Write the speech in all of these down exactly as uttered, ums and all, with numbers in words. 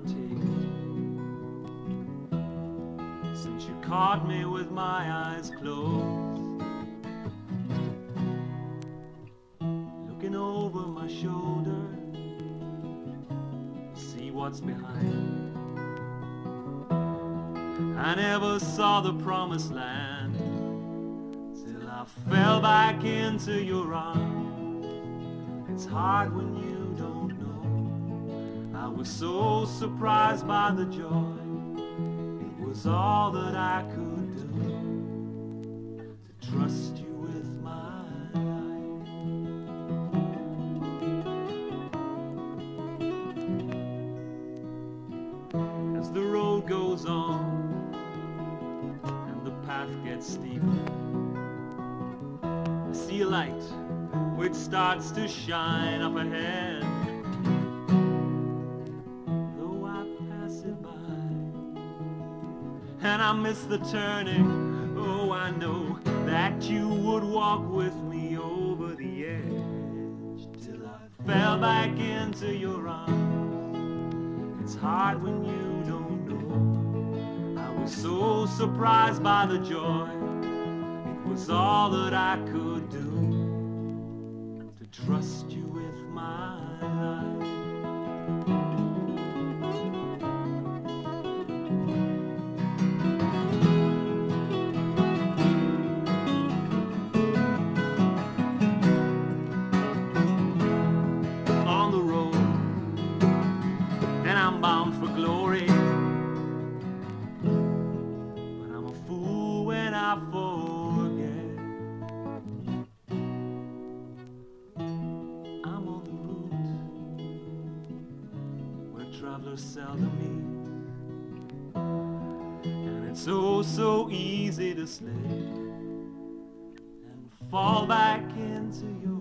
take since you caught me with my eyes closed, looking over my shoulder, see what's behind. I never saw the promised land till I fell back into your arms. It's hard when you don't know. I was so surprised by the joy. It was all that I could do to trust you with my life. As the road goes on and the path gets steeper, I see a light which starts to shine up ahead. Though I pass it by and I miss the turning, oh, I know that you would walk with me over the edge till I fell back into your arms. It's hard when you don't know. I was so surprised by the joy. It was all that I could do to trust you with my life. On the road, and I'm bound for glory, but I'm a fool when I forget. I'm on the route where travelers seldom meet, and it's so, so easy to slip and fall back into your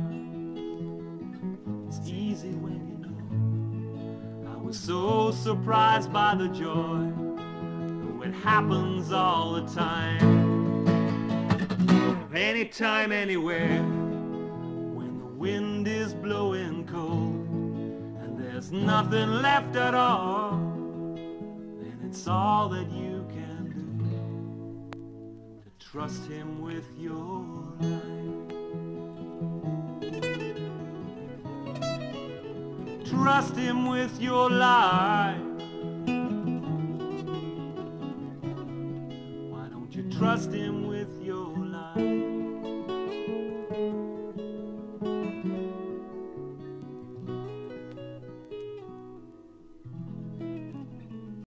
arms. It's easy when you know. I was so surprised by the joy, though it happens all the time. Anytime, anywhere, when the wind is blowing cold and there's nothing left at all, then it's all that you can do to trust him with your life. Trust him with your life. Why don't you trust him with your life?